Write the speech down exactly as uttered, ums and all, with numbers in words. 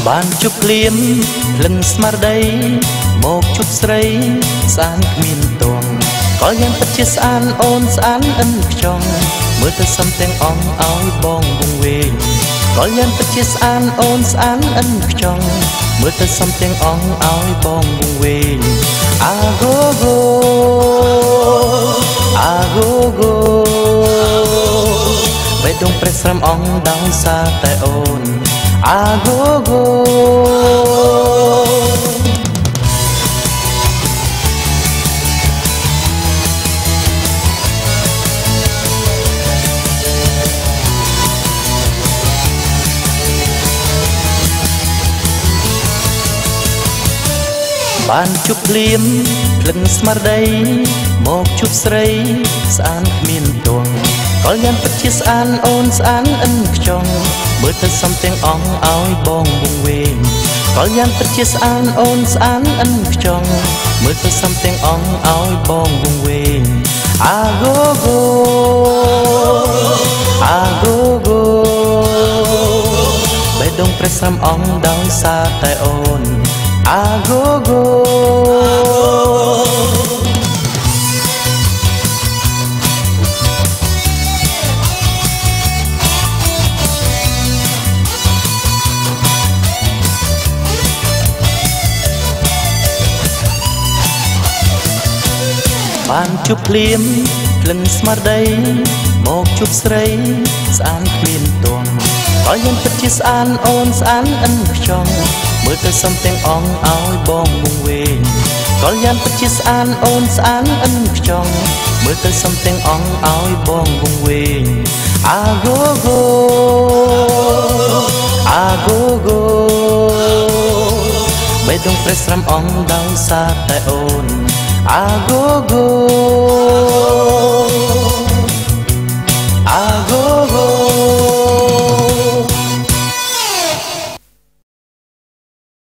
បានជប់ភ្លៀមលិនស្មារតីមកជប់ស្រីស្អានគ្មានទងក៏យ៉ាងពិតជាស្អានអូនស្អានអិនខ្ចង់មើលទៅសំទាំងអងឲ្យបងវងវែងក៏យ៉ាងពិតជាស្អាតអូនស្អាតអិនខ្ចង់មើលទៅសំទាំងអងឲ្យបងវងវែងអាហ្គោហ្គោអាហ្គោហ្គោបេះដូងប្រេះស្រាំអងដោយសារតែអូនអាហ្គោហ្គោបានជប់ភ្លៀមក្លិនស្មារតីមកជប់ស្រីស្អាតគ្មានទងក៏យ៉ាងពិតជាស្អាតអូនស្អាតអិនខ្ចង់មើលទៅសំទាំងអងឲ្យបងវងវែងក៏យ៉ាងពិតជាស្អាតអូនស្អាតអិនខ្ចង់មើលទៅសំទាំងអងឲ្យបងវងវែងអាហ្គោហ្គោអាហ្គោហ្គោបេះដូងប្រេះស្រាំអងដោយសារតែអូនអាហ្គោហ្គោបានជប់ភ្លៀមក្លិនស្មារតីមកជប់ស្រីស្អាតគ្មានទងក៏យ៉ាងពិតជាស្អាតអូនស្អាតអិនខ្ចង់មើលទៅសំទាំងអងឲ្យបងវងវែងក៏យ៉ាងពិតជាស្អាតអូនស្អាតអិនខ្ចង់មើលទៅសំទាំងអងឲ្យបងវងវែងអាហ្គោហ្គោអាហ្គោហ្គោបេះដូងប្រេះស្រាំអងដោយសារតែអូនអាហ្គោហ្គោ